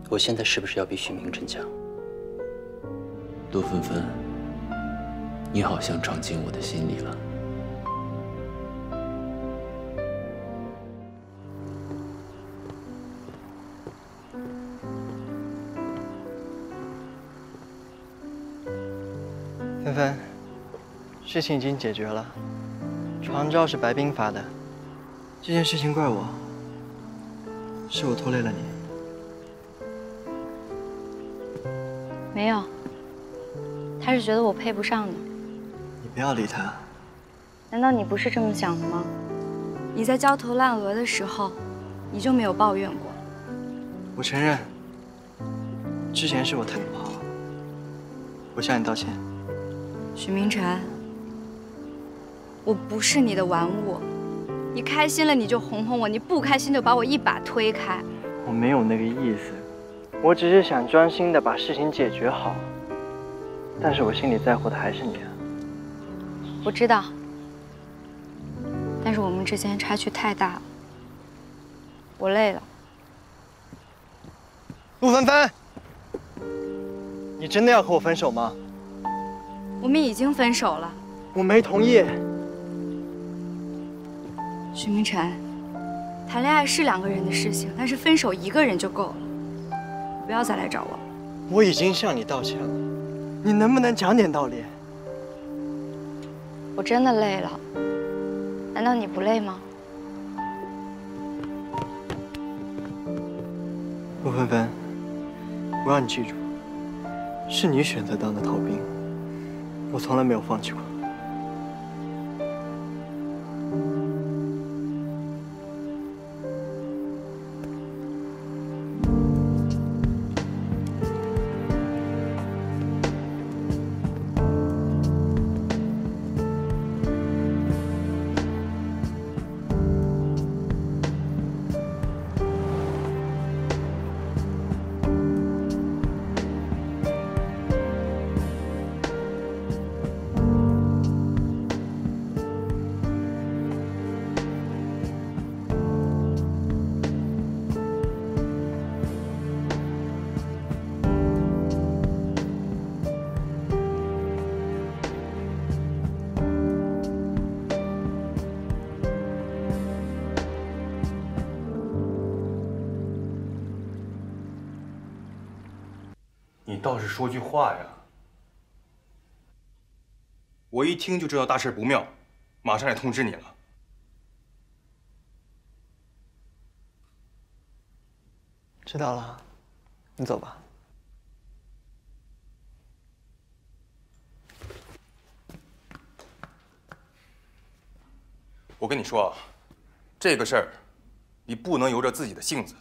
我现在是不是要比许明辰强？ 陆纷纷，你好像闯进我的心里了。 纷纷，事情已经解决了，床照是白冰发的，这件事情怪我，是我拖累了你。 没有，他是觉得我配不上你。 你不要理他。 难道你不是这么想的吗？你在焦头烂额的时候，你就没有抱怨过？ 我承认，之前是我态度不好，我向你道歉。 许明辰，我不是你的玩物，你开心了你就哄哄我，你不开心就把我一把推开。 我没有那个意思，我只是想专心的把事情解决好。但是我心里在乎的还是你啊。 我知道，但是我们之间差距太大了，我累了。 陆纷纷，你真的要和我分手吗？ 我们已经分手了。 我没同意。 许明辰，谈恋爱是2个人的事情，但是分手1个人就够了。不要再来找我了。 我已经向你道歉了，你能不能讲点道理？ 我真的累了，难道你不累吗？ 陆纷纷，我让你记住，是你选择当的逃兵，我从来没有放弃过。 你倒是说句话呀！我一听就知道大事不妙，马上来通知你了。 知道了，你走吧。 我跟你说啊，这个事儿，你不能由着自己的性子。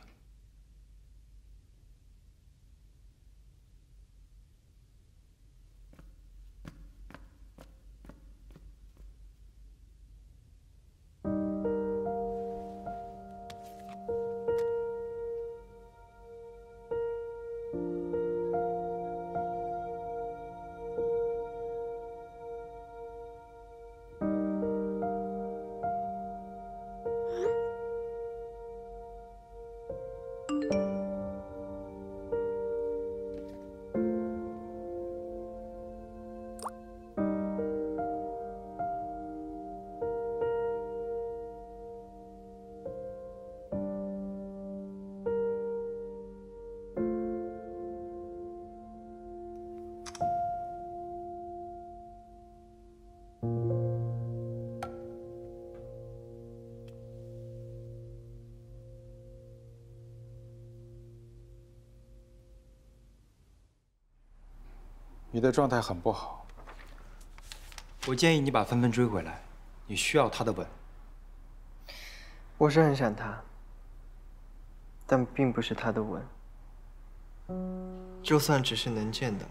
你的状态很不好，我建议你把纷纷追回来，你需要她的吻。 我是很想他，但并不是他的吻。就算只是能见到，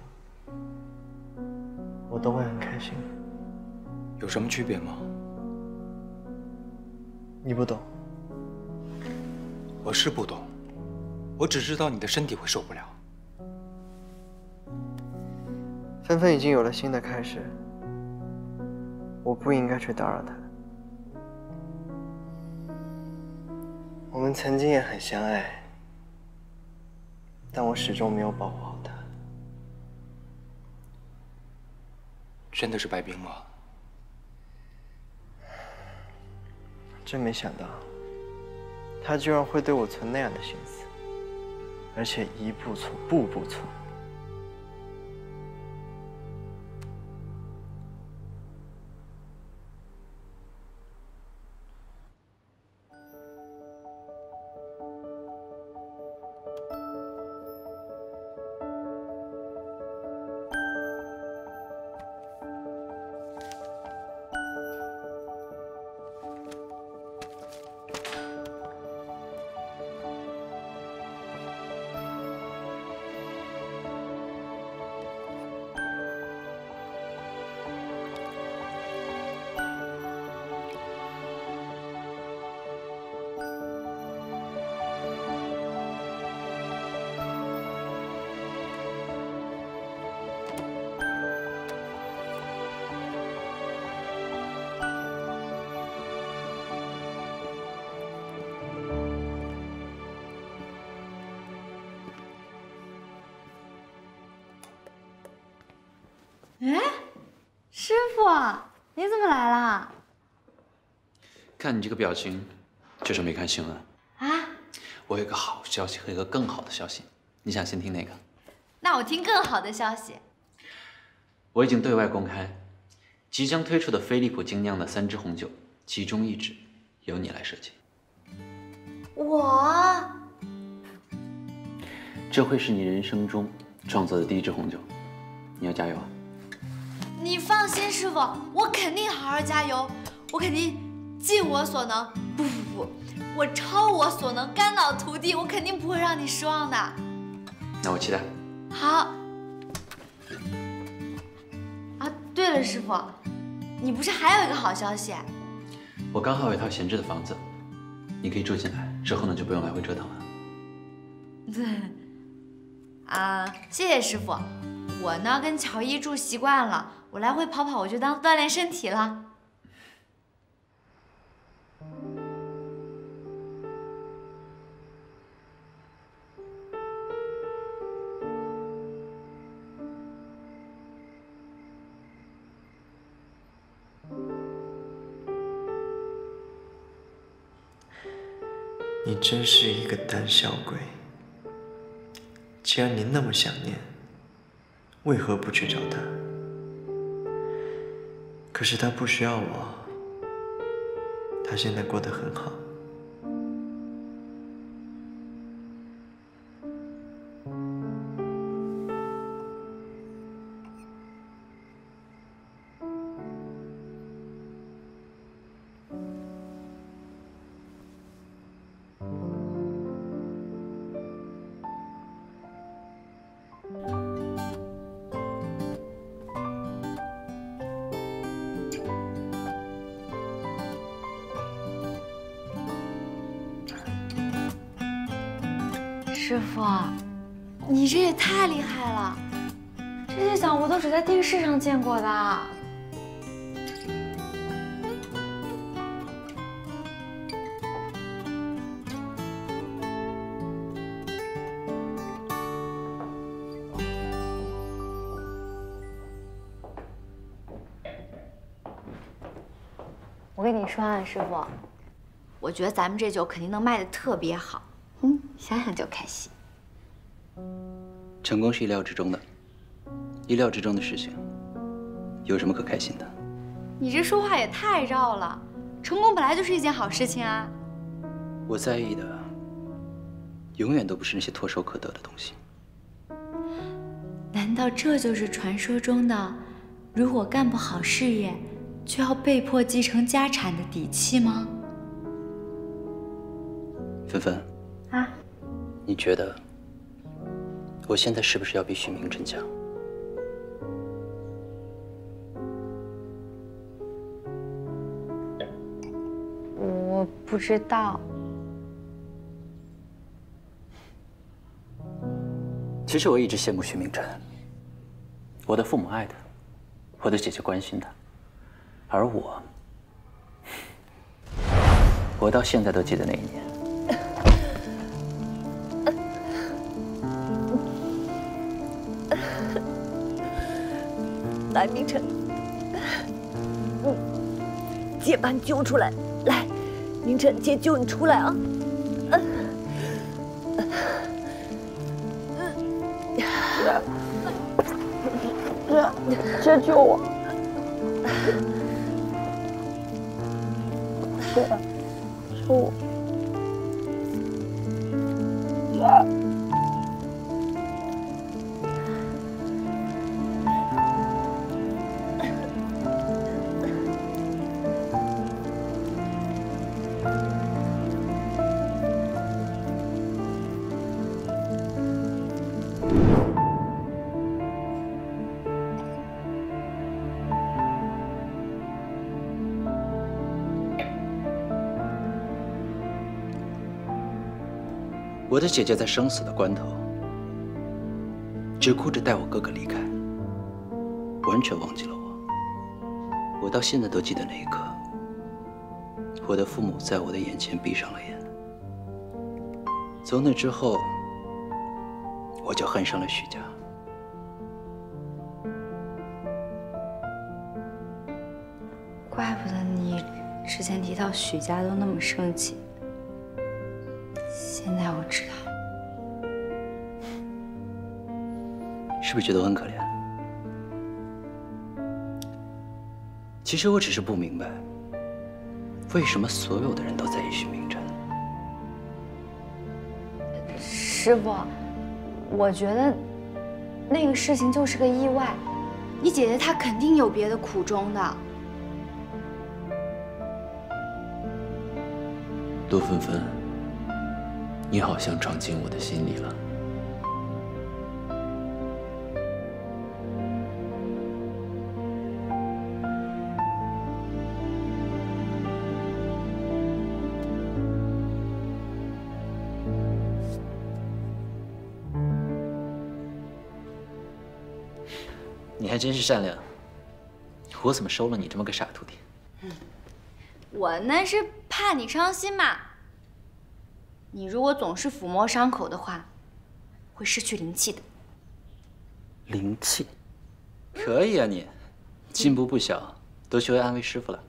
我都会很开心。 有什么区别吗？ 你不懂。 我是不懂，我只知道你的身体会受不了。 纷纷已经有了新的开始，我不应该去打扰她。我们曾经也很相爱， 但我始终没有保护好她。 真的是白冰吗？ 真没想到，他居然会对我存那样的心思，而且一步错，步步错。 哎，师傅，你怎么来了？ 看你这个表情，就是没看新闻啊？ 我有一个好消息和一个更好的消息，你想先听哪个？ 那我听更好的消息。 我已经对外公开，即将推出的飞利浦精酿的3支红酒，其中1支由你来设计。 我？ 这会是你人生中创作的第1支红酒，你要加油啊！ 你放心，师傅，我肯定好好加油，我肯定尽我所能。不，我超我所能，肝脑涂地，我肯定不会让你失望的。 那我期待。 好。啊，对了，师傅，你不是还有一个好消息？ 我刚好有一套闲置的房子，你可以住进来，之后呢就不用来回折腾了。 对。谢谢师傅。我呢跟乔伊住习惯了，我来回跑跑，我就当锻炼身体了。 你真是一个胆小鬼！既然你那么想念，为何不去找他？可是他不需要我，他现在过得很好。 师傅，你这也太厉害了！这些奖我都只在电视上见过的。 我跟你说啊，师傅， 我觉得咱们这酒肯定能卖得特别好。 想想就开心。 成功是意料之中的，意料之中的事情，有什么可开心的？ 你这说话也太绕了，成功本来就是一件好事情啊。 我在意的，永远都不是那些唾手可得的东西。 难道这就是传说中的，如果干不好事业，就要被迫继承家产的底气吗？ 芬芬。 啊， 你觉得我现在是不是要比许明辰强？ 我不知道。 其实我一直羡慕许明辰，我的父母爱他，我的姐姐关心他，而我到现在都记得那一年。 来，明晨，姐把你揪出来，来，明晨，姐救你出来啊！姐救我！姐，救我！ 我的姐姐在生死的关头，只顾着带我哥哥离开，完全忘记了我。我到现在都记得那一刻，我的父母在我的眼前闭上了眼。从那之后，我就恨上了许家。 怪不得你之前提到许家都那么生气。现在我知道了， 是不是觉得我很可怜？其实我只是不明白，为什么所有的人都在意许明真。 师傅，我觉得那个事情就是个意外，你姐姐她肯定有别的苦衷的。 杜芬芬，你好像闯进我的心里了。 你还真是善良，我怎么收了你这么个傻徒弟？ 我那是怕你伤心嘛。你如果总是抚摸伤口的话，会失去灵气的。 灵气，可以啊你，进步不小，都学会安慰师傅了。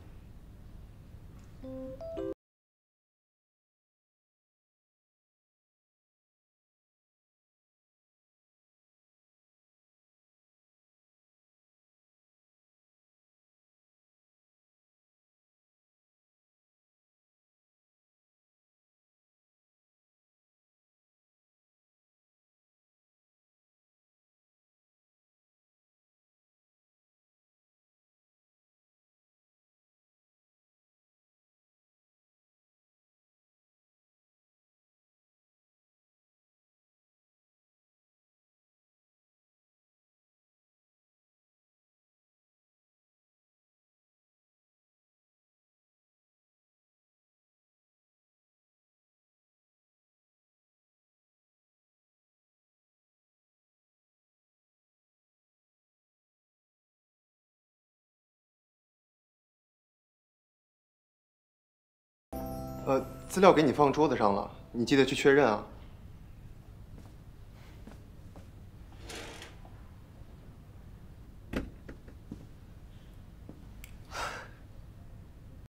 资料给你放桌子上了，你记得去确认啊。